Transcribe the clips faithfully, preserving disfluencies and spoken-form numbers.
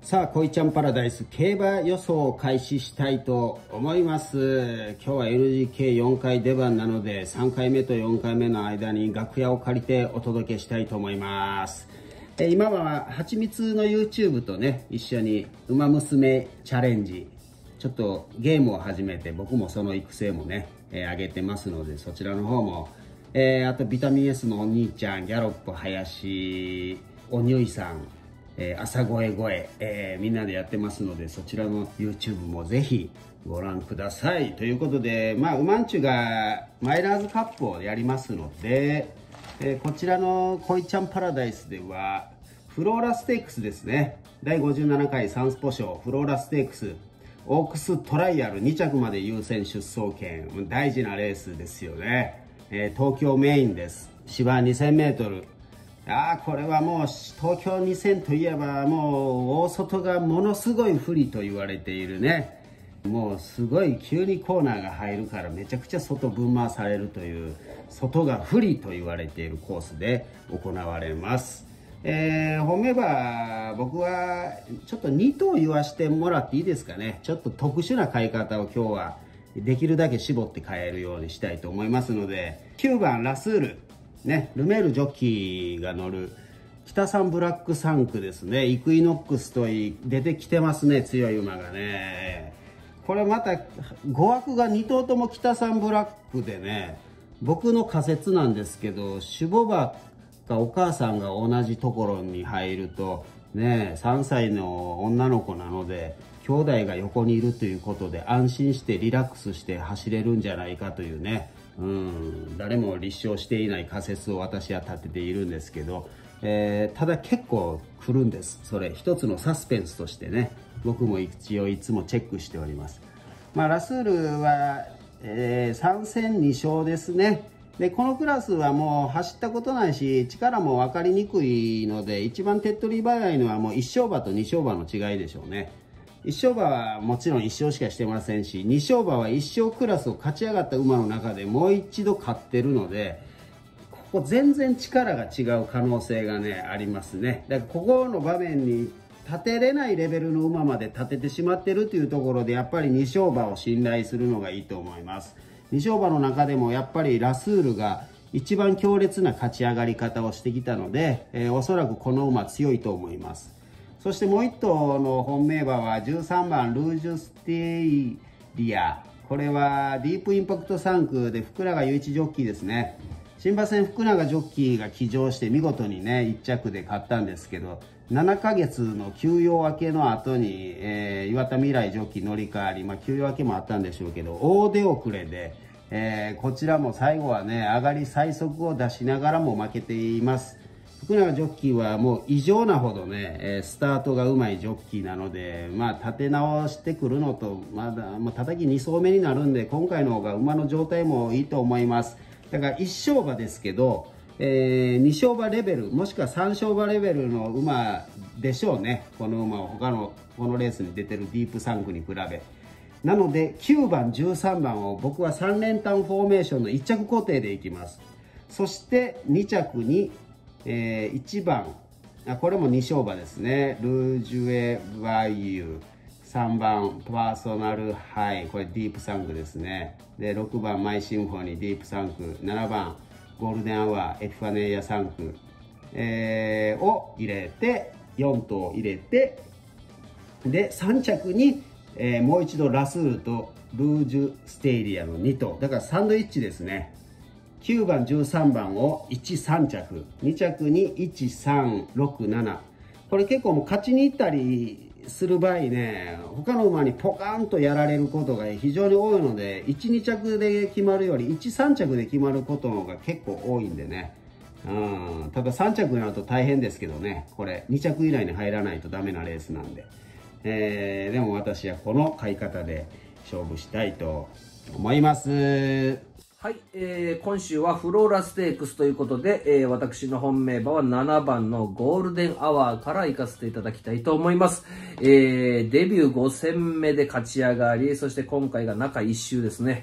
さあ、こいちゃんパラダイス競馬予想を開始したいと思います。今日は エヌジーケーよん 回出番なので、さんかいめとよんかいめの間に楽屋を借りてお届けしたいと思います。え今ははちみつの YouTube とね、一緒にウマ娘チャレンジ、ちょっとゲームを始めて、僕もその育成もね、えー、上げてますので、そちらの方も、えー、あとビタミン S のお兄ちゃん、ギャロップ林、おにゅいさん、えー、朝声声、えー、みんなでやってますので、そちらの YouTube もぜひご覧ください。ということで、まあ、ウマンチュがマイラーズカップをやりますので、えー、こちらのこいちゃんパラダイスでは、フローラステークスですね。だいごじゅうななかいサンスポ賞フローラステークス、オークストライアルに着まで優先出走権、大事なレースですよね。えー、東京メインです。芝 にせんメートル。ああ、これはもう東京にせんといえばもう大外がものすごい不利と言われているね。もうすごい急にコーナーが入るからめちゃくちゃ外分回されるという、外が不利と言われているコースで行われます。えー、本命馬、僕はちょっとに頭言わしてもらっていいですかね。ちょっと特殊な買い方を今日はできるだけ絞って買えるようにしたいと思いますので、きゅうばんラスールね、ルメールジョッキーが乗る北三ブラックサンクですね。イクイノックスといい出てきてますね、強い馬がね。これまたご枠がに頭とも北三ブラックでね、僕の仮説なんですけど、種母馬かお母さんが同じところに入るとね、さんさいの女の子なので兄弟が横にいるということで安心してリラックスして走れるんじゃないかというね、うん、誰も立証していない仮説を私は立てているんですけど、えー、ただ結構来るんです。それ一つのサスペンスとしてね、僕も一応いつもチェックしております。まあ、ラスールは、えー、さん戦に勝ですね。でこのクラスはもう走ったことないし力も分かりにくいので、一番手っ取り早いのはもういち勝馬とに勝馬の違いでしょうね。いち勝馬はもちろんいち勝しかしてませんし、に勝馬はいち勝クラスを勝ち上がった馬の中でもう一度勝ってるので、ここ全然力が違う可能性がねありますね。だからここの場面に立てれないレベルの馬まで立ててしまってるというところで、やっぱりに勝馬を信頼するのがいいと思います。に勝馬の中でもやっぱりラスールが一番強烈な勝ち上がり方をしてきたので、えー、おそらくこの馬強いと思います。そしてもう一頭の本命馬はじゅうさんばんルージュステイリア。これはディープインパクトさん区で福永祐一ジョッキーですね。新馬戦福永ジョッキーが騎乗して見事にねいっ着で勝ったんですけど、ななかげつの休養明けの後に、えー、岩田未来ジョッキー乗り換わり、まあ、休養明けもあったんでしょうけど大出遅れで、えー、こちらも最後はね上がり最速を出しながらも負けています。福永ジョッキーはもう異常なほどね、えー、スタートがうまいジョッキーなので、まあ、立て直してくるのとまだ、まあ、叩きに走目になるんで、今回の方が馬の状態もいいと思います。だからいち勝馬ですけど、えー、に勝馬レベルもしくはさん勝馬レベルの馬でしょうね、この馬は他のこのレースに出てるディープさん区に比べ。なのできゅうばんじゅうさんばんを僕はさん連単フォーメーションのいち着固定でいきます。そしてに着に、えー、いちばん、あこれもに勝馬ですね、ルージュエバイユ、さんばんパーソナルハイ、これディープさん区ですね。でろくばんマイシンフォニーディープさん区、ななばんゴールデンアワーエピファネイアさん区、えー、を入れてよん頭入れて、でさん着に、えー、もう一度ラスールとルージュステイリアのに頭、だからサンドイッチですね。きゅうばんじゅうさんばんをいち、さん着、に着にいち、さん、ろく、なな、これ結構もう勝ちに行ったりする場合ね、他の馬にポカーンとやられることが非常に多いので、いち、に着で決まるよりいち、さん着で決まることの方が結構多いんでね。うん、たださん着になると大変ですけどね、これに着以内に入らないとダメなレースなんで、えー、でも私はこの買い方で勝負したいと思います。 はい、えー、今週はフローラステークスということで、えー、私の本命馬はななばんのゴールデンアワーから行かせていただきたいと思います。えー、デビューご戦目で勝ち上がり、そして今回が中いっ週ですね。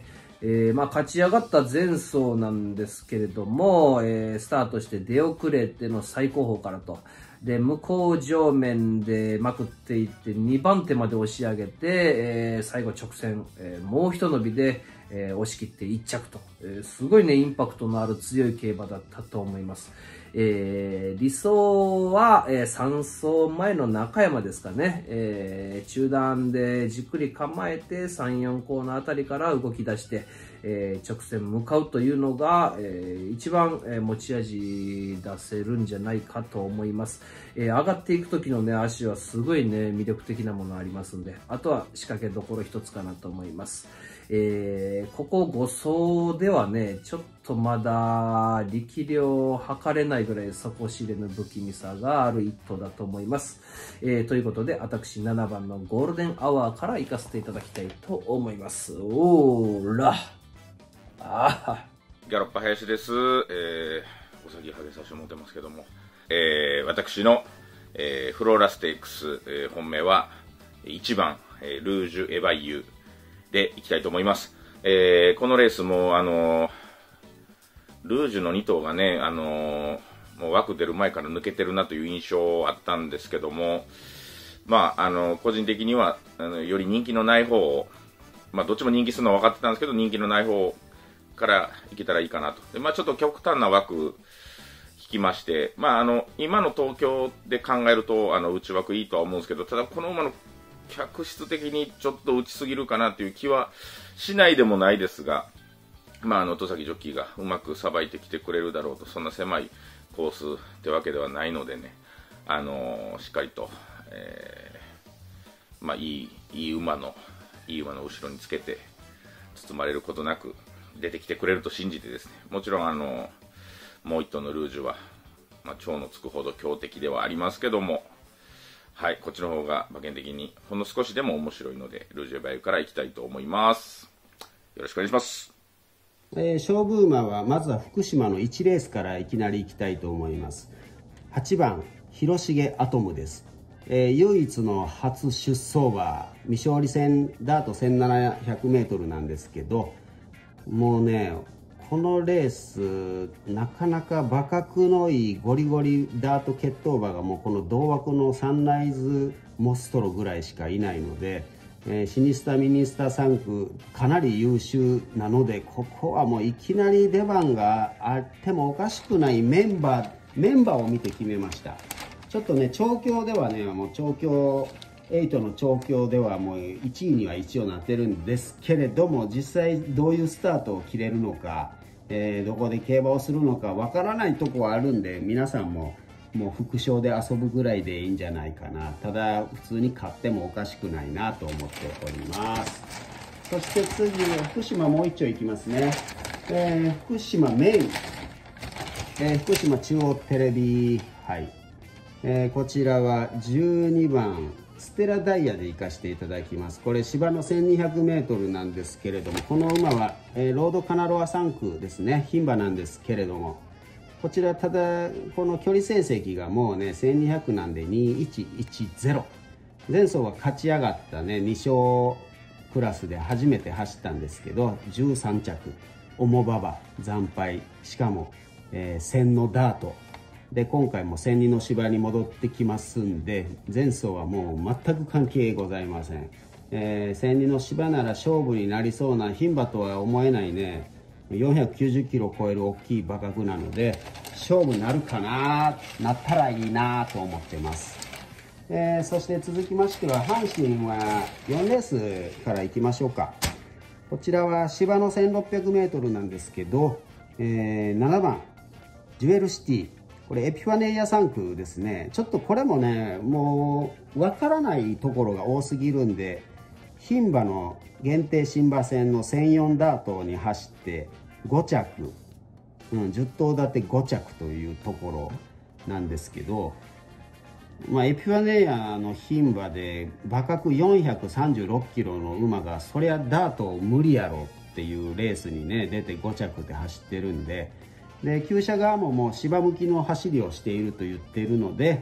えーまあ、勝ち上がった前走なんですけれども、えー、スタートして出遅れての最後方からと。で、向こう上面でまくっていってにばん手まで押し上げて、えー、最後直線、えー、もう一伸びで、えー、押し切っていっ着と、えー、すごいね、インパクトのある強い競馬だったと思います。えー、理想は、えー、さん走前の中山ですかね、えー、中段でじっくり構えてさん、よんコーナーあたりから動き出して、えー、直線向かうというのが、えー、一番、えー、持ち味出せるんじゃないかと思います。えー、上がっていく時のね、足はすごいね、魅力的なものありますんで、あとは仕掛けどころ一つかなと思います。えー、ここご走ではね、ちょっとまだ力量を測れないぐらい底知れぬ不気味さがある一頭だと思います。えー、ということで、私ななばんのゴールデンアワーから行かせていただきたいと思います。おーらあギャロッパ林です。えー、お先ハゲさせてもらってますけども、えー、私の、えー、フローラステークス、えー、本命はいちばん、えー、ルージュエヴァイユでいきたいと思います。えー、このレースも、あのー、ルージュのに頭がね、あのー、もう枠出る前から抜けてるなという印象あったんですけども、まあ、あのー、個人的にはあのより人気のない方を、まあ、どっちも人気するのは分かってたんですけど、人気のない方からいけたらいいかなと。で、まあ、ちょっと極端な枠引きまして、まあ、あの今の東京で考えるとあの内枠いいとは思うんですけど、ただこの馬の客室的にちょっと打ちすぎるかなという気はしないでもないですが、まあ、あの戸崎ジョッキーがうまくさばいてきてくれるだろうと。そんな狭いコースってわけではないのでね、あのー、しっかりと、えーまあ、いい、いい馬のいい馬の後ろにつけて包まれることなく出てきてくれると信じてですね、もちろんあのもう一頭のルージュは、まあ、超のつくほど強敵ではありますけども、はい、こっちの方が馬券的にほんの少しでも面白いので、ルージュエヴァイユからいきたいと思います。よろしくお願いします。 えー、勝負馬はまずは福島のいちレースからいきなりいきたいと思います。はちばん広重アトムです。えー、唯一の初出走馬、未勝利戦ダート せんななひゃくメートル なんですけど、もうね、このレースなかなか馬格のいいゴリゴリダート決闘馬がもうこの同枠のサンライズモストロぐらいしかいないので、えー、シニスタミニスタさん区かなり優秀なので、ここはもういきなり出番があってもおかしくないメンバーメンバーを見て決めました。ちょっとね、調教ではね、もう調教エイトの調教ではもういちいには一応なってるんですけれども、実際どういうスタートを切れるのか、えー、どこで競馬をするのかわからないとこはあるんで、皆さんももう副賞で遊ぶぐらいでいいんじゃないかな。ただ普通に勝ってもおかしくないなと思っております。そして次福島もう一丁いきますね。えー、福島メイン、えー、福島中央テレビ杯、えー、こちらはじゅうにばんステラダイヤで行かせていただきます。これ芝の せんにひゃくメートル なんですけれども、この馬は、えー、ロードカナロアさん区ですね、牝馬なんですけれども、こちらただこの距離成績がもうねせんにひゃくなんでにいちいちゼロ、前走は勝ち上がったねに勝クラスで初めて走ったんですけどじゅうさん着、重馬場惨敗、しかも、えー、戦のダートで、今回もせんにの芝に戻ってきますんで、前走はもう全く関係ございません。えー、せんにの芝なら勝負になりそうな牝馬とは思えないね、よんひゃくきゅうじゅっキロを超える大きい馬格なので、勝負になるかな、なったらいいなと思ってます。えー、そして続きましては阪神はよんレースからいきましょうか。こちらは芝の せんろっぴゃくメートル なんですけど、えー、ななばんジュエルシティ、これエピファネイアさん区ですね。ちょっとこれもね、もうわからないところが多すぎるんで、牝馬の限定新馬戦のせんよんダートに走ってご着、うん、じゅっ頭立てご着というところなんですけど、まあ、エピファネイアの牝馬で馬格よんひゃくさんじゅうろっキロの馬がそりゃダート無理やろっていうレースにね出てご着で走ってるんで、で厩舎側ももう芝向きの走りをしていると言っているので、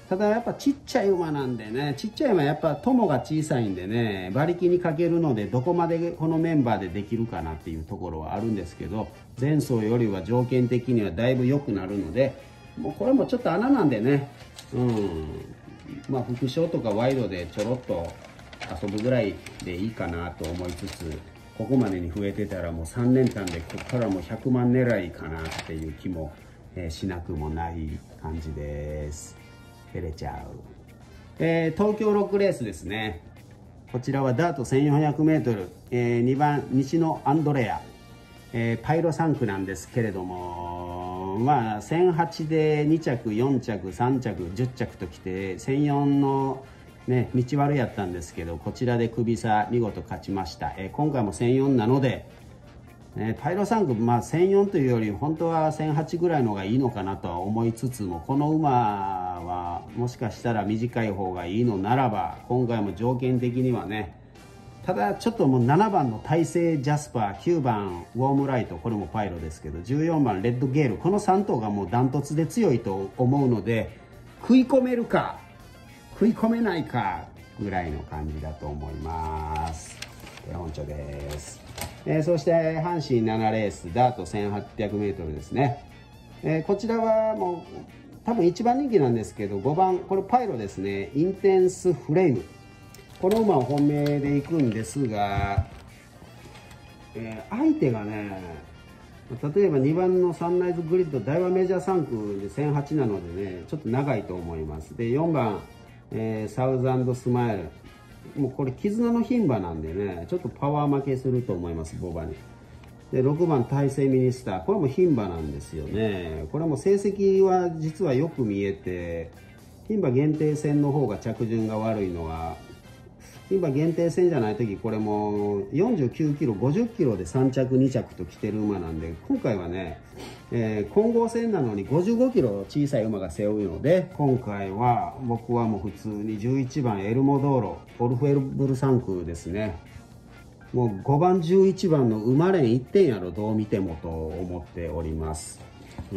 ただやっぱちっちゃい馬なんでね、ちっちゃい馬やっぱ友が小さいんでね、馬力にかけるのでどこまでこのメンバーでできるかなっていうところはあるんですけど、前走よりは条件的にはだいぶ良くなるので、もうこれもちょっと穴なんでね、うん、まあ副賞とかワイドでちょろっと遊ぶぐらいでいいかなと思いつつ、ここまでに増えてたらもうさんねんかんでここからもうひゃくまん狙いかなっていう気も、えー、しなくもない感じです。照れちゃう。えー、東京ろくレースですね。こちらはダート せんよんひゃくメートル、えー、にばん西のアンドレア、えー、パイロさん区なんですけれども、まあせんはちでに着よん着さん着じゅっ着ときてせんよんのね、道悪やったんですけど、こちらで首差見事勝ちました。えー、今回もせんよんなので、ね、パイロさん区、まあ、せんよんというより本当はせんはちぐらいの方がいいのかなとは思いつつも、この馬はもしかしたら短い方がいいのならば、今回も条件的にはね、ただちょっともうななばんの大勢ジャスパー、きゅうばんウォームライト、これもパイロですけど、じゅうよんばんレッドゲール、このさん頭がもうダントツで強いと思うので、食い込めるか食い込めないかぐらいの感じだと思います。本丁です。えー、そして阪神ななレースダート せんはっぴゃくメートルですね。えー、こちらはもう多分一番人気なんですけど、ごばんこれパイロですね。インテンスフレーム、この馬を本命で行くんですが、えー、相手がね、例えばにばんのサンライズグリッド大和メジャーさん区でせんはちなのでね、ちょっと長いと思います。でよんばん、えー、サウザンドスマイル、もうこれ絆の牝馬なんでね、ちょっとパワー負けすると思います、ボバに。でろくばん大勢ミニスター、これも牝馬なんですよね。これも成績は実はよく見えて、牝馬限定戦の方が着順が悪いのは、牝馬限定戦じゃない時、これもよんじゅうきゅうキロごじゅっキロでさん着に着と来てる馬なんで、今回はね、えー、混合戦なのにごじゅうごキロ小さい馬が背負うので、今回は僕はもう普通にじゅういちばんエルモドーロ、オルフェルブルさん区ですね。もうごばんじゅういちばんの馬連いってんやろ、どう見てもと思っております。うん、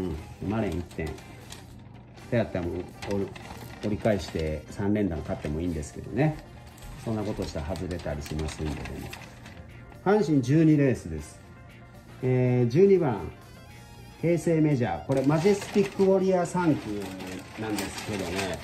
馬連いってんでやったらもう折り返してさん連弾勝ってもいいんですけどね、そんなことしたら外れたりしますんでね。阪神じゅうにレースです。えー、じゅうにばん平成メジャー、これマジェスティックウォリアーさん区なんですけどね、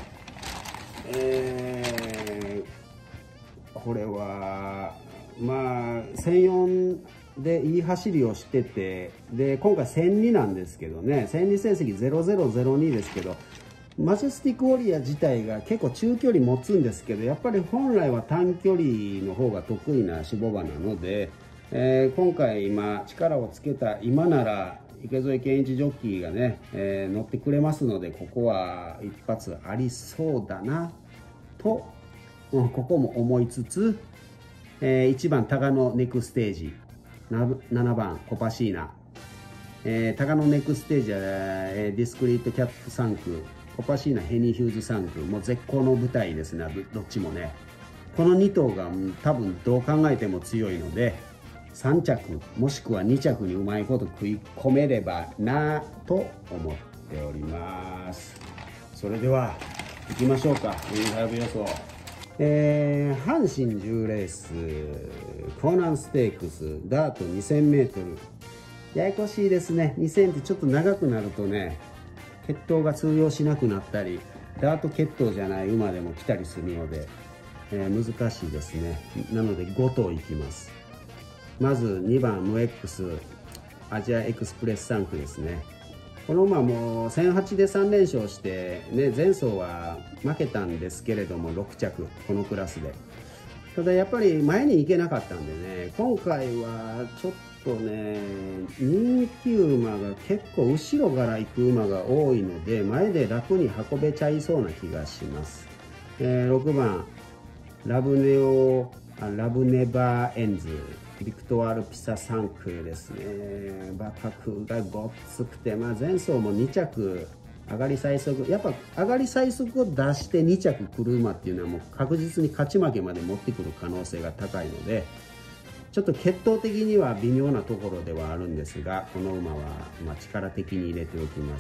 えー、これはまあせんよんでいい走りをしてて、で今回せんになんですけどね、せんに成績ゼロゼロゼロにですけど、マジェスティックウォリアー自体が結構中距離持つんですけど、やっぱり本来は短距離の方が得意な脂肪馬なので、えー、今回今力をつけた今なら池添健一ジョッキーがね、えー、乗ってくれますので、ここは一発ありそうだなと、うん、ここも思いつつ、えー、いちばんタガノネクステージ、ななばんコパシーナ、えー、タガノネクステージは、えー、ディスクリートキャップさん区、コパシーナヘニーヒューズさん区、もう絶好の舞台ですね、どっちもね。このに頭が多分どう考えても強いので、さん着もしくはに着にうまいこと食い込めればなと思っております。それでは行きましょうか。インファイブ予想、えー、阪神じゅうレースコーナンステークスダート にせんメートル、ややこしいですね。にせんってちょっと長くなるとね、血統が通用しなくなったり、ダート血統じゃない馬でも来たりするので、えー、難しいですね。なのでご頭いきます。まずにばんムエックスアジアエクスプレスさん区ですね。この馬もせんはちでさん連勝して、ね、前走は負けたんですけれどもろく着、このクラスで。ただやっぱり前に行けなかったんでね、今回はちょっとね、人気馬が結構後ろから行く馬が多いので、前で楽に運べちゃいそうな気がします。えー、ろくばんラブネオあラブネバーエンズビクトワール・ピサさん区ですね。馬格がごっつくて、まあ、前走もに着上がり最速、やっぱ上がり最速を出してに着来る馬っていうのはもう確実に勝ち負けまで持ってくる可能性が高いので、ちょっと血統的には微妙なところではあるんですが、この馬はまあ力的に入れておきます。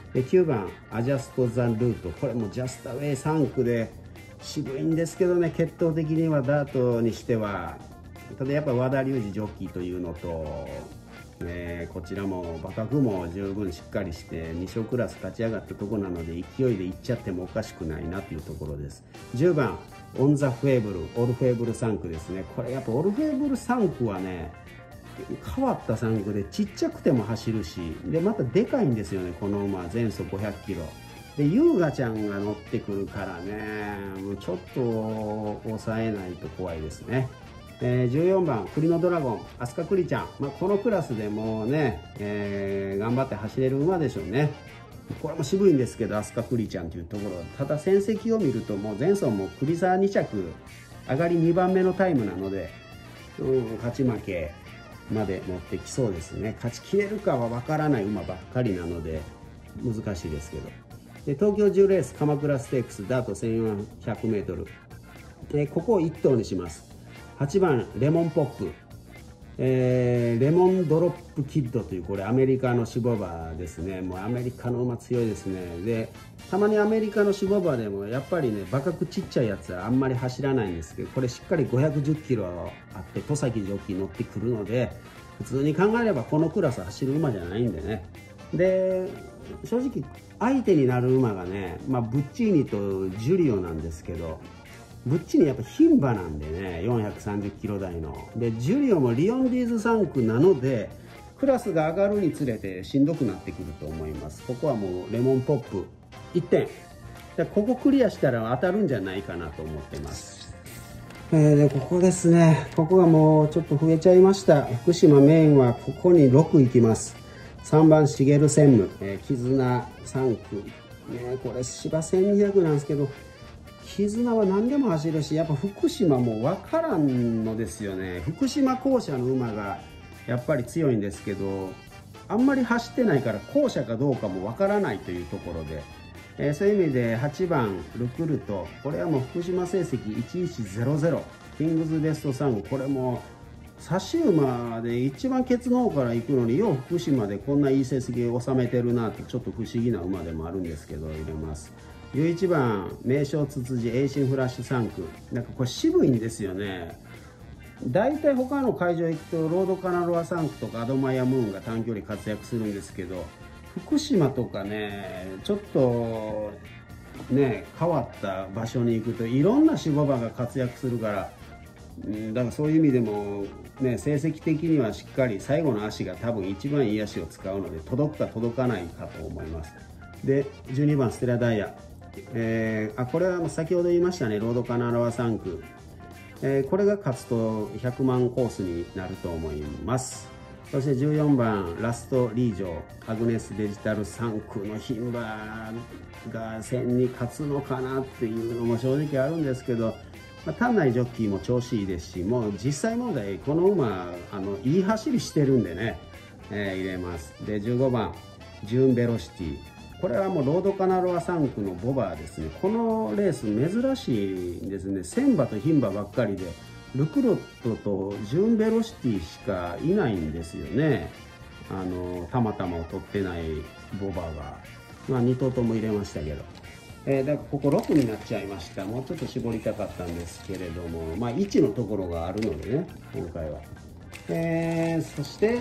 できゅうばんアジャスト・ザ・ルート、これもジャスト・アウェイさん区で渋いんですけどね、血統的にはダートにしては、ただやっぱ和田龍二ジョッキーというのと、えー、こちらも馬格も十分しっかりしてに勝クラス勝ち上がったところなので、勢いでいっちゃってもおかしくないなというところです。じゅうばんオン・ザ・フェーブル、オルフェーブルさん区ですね。これやっぱオルフェーブルさん区はね、変わったさん区でちっちゃくても走るし、でまたでかいんですよね、この馬。前走ごひゃくキロで優雅ちゃんが乗ってくるからね、もうちょっと抑えないと怖いですね。えー、じゅうよんばん栗のドラゴン、飛鳥栗ちゃん、まあ、このクラスでもうね、えー、頑張って走れる馬でしょうね。これも渋いんですけど、飛鳥栗ちゃんというところ、ただ戦績を見るともう前走も栗沢に着上がりにばんめのタイムなので、うん、勝ち負けまで持ってきそうですね。勝ちきれるかは分からない馬ばっかりなので難しいですけど。で東京じゅうレース鎌倉ステークスダート せんよんひゃくメートル、でここをいっ頭にします。はちばんレモンポップ、えー、レモンドロップキッドという、これアメリカの種馬ですね。もうアメリカの馬強いですね。でたまにアメリカの種馬でもやっぱりね、馬格ちっちゃいやつはあんまり走らないんですけど、これしっかりごひゃくじゅっキロあって戸崎ジョッキー乗ってくるので、普通に考えればこのクラス走る馬じゃないんでね。で正直相手になる馬がね、まあ、ブッチーニとジュリオなんですけど、ブッチーニやっぱ牝馬なんでね、よんひゃくさんじゅっキロ台ので、ジュリオもリオンディーズさん区なのでクラスが上がるにつれてしんどくなってくると思います。ここはもうレモンポップいってんで、ここクリアしたら当たるんじゃないかなと思ってます。えー、でここですね、ここがもうちょっと増えちゃいました。福島メインはここにろくいきます。さんばんしげる専務、えー、絆さん区、ね、これ芝せんにひゃくなんですけど、絆は何でも走るし、やっぱ福島も分からんのですよね。福島校舎の馬がやっぱり強いんですけど、あんまり走ってないから校舎かどうかも分からないというところで、えー、そういう意味ではちばんルクルト、これはもう福島成績いちいちゼロゼロ、キングズベストさん、これも差し馬で一番ケツの方から行くのによう福島でこんないい成績を収めてるなって、ちょっと不思議な馬でもあるんですけど入れます。じゅういちばん名将ツツジエイシンフラッシュさん区、なんかこれ渋いんですよね。だいたい他の会場行くとロードカナロアさん区とかアドマイヤムーンが短距離活躍するんですけど、福島とかねちょっとね変わった場所に行くといろんな種馬が活躍するから、だからそういう意味でも、ね、成績的にはしっかり最後の足が多分一番いい足を使うので届くか届かないかと思います。でじゅうにばんステラダイヤ、えー、あこれは先ほど言いましたね、ロードカナロアさん区、えー、これが勝つとひゃくまんコースになると思います。そしてじゅうよんばんラストリージョアグネスデジタルさん区の牝馬が戦に勝つのかなっていうのも正直あるんですけど、まあ、単内ジョッキーも調子いいですし、もう実際問題この馬あのいい走りしてるんでね、えー、入れます。でじゅうごばんジューンベロシティ、これはもうロードカナロアさん区のボバーですね。このレース珍しいんですね。戦馬と牝馬ばっかりでルクロットとジューンベロシティしかいないんですよね。あのたまたまを取ってないボバーが、まあ、に頭とも入れましたけど、えー、だからこころくになっちゃいました。もうちょっと絞りたかったんですけれども、まあ、いちのところがあるのでね今回は、えー、そして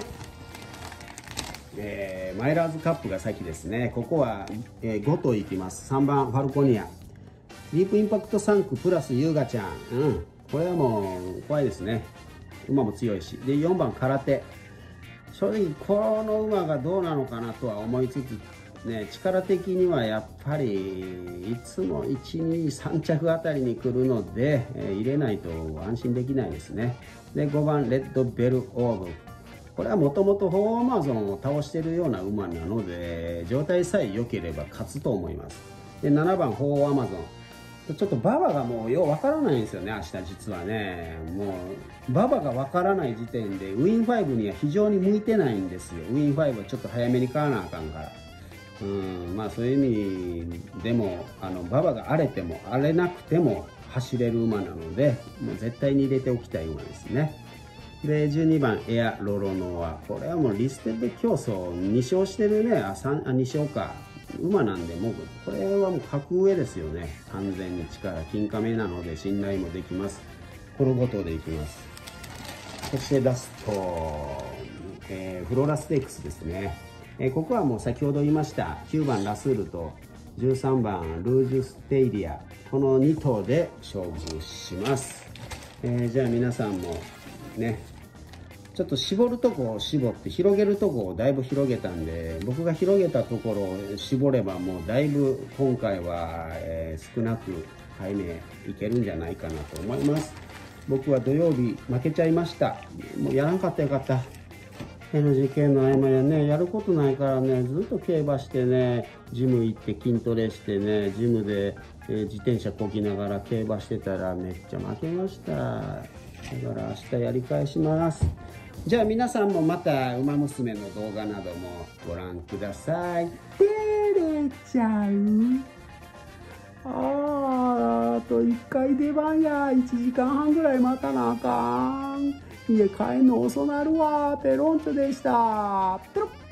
えー、マイラーズカップが先ですね。ここは、えー、ご頭いきます。さんばんファルコニア、ディープインパクトさん区プラス優雅ちゃん、うん、これはもう怖いですね。馬も強いし、でよんばん空手、正直この馬がどうなのかなとは思いつつね、力的にはやっぱりいつもいち、に、さん着あたりに来るので、えー、入れないと安心できないですね。でごばんレッドベルオーブ、これはもともとホーアマゾンを倒しているような馬なので状態さえ良ければ勝つと思います。でななばんホーアマゾン、ちょっと馬場がもうようわからないんですよね。明日実はね、もう馬場がわからない時点でウィンファイブには非常に向いてないんですよ。ウィンファイブはちょっと早めに買わなあかんから、うんまあそういう意味でもあの馬場が荒れても荒れなくても走れる馬なので、もう絶対に入れておきたい馬ですね。でじゅうにばんエアロロノア、これはもうリステッド競争に勝してるね。あさんあに勝か馬なんで、もうこれはもう格上ですよね。完全に力金亀なので信頼もできます。このご頭でいきます。そしてラスト、えー、フローラステークスですね。えー、ここはもう先ほど言いましたきゅうばんラスールとじゅうさんばんルージュステイリア、このに頭で勝負します。えー、じゃあ皆さんもね、ちょっと絞るとこを絞って広げるとこをだいぶ広げたんで、僕が広げたところを絞ればもうだいぶ今回は、えー、少なく背面いけるんじゃないかなと思います。僕は土曜日負けちゃいました。もうやらんかったらよかった。エヌジーケー の合間やね、やることないからね、ずっと競馬してね、ジム行って筋トレしてね、ジムで、えー、自転車こぎながら競馬してたらめっちゃ負けました。だから明日やり返します。じゃあ皆さんもまた馬娘の動画などもご覧ください。照れちゃう？あー、あといっかい出番や。いちじかんはんぐらい待たなあかん。家帰んの遅なるわ。ペロンチョでした。ペロッ。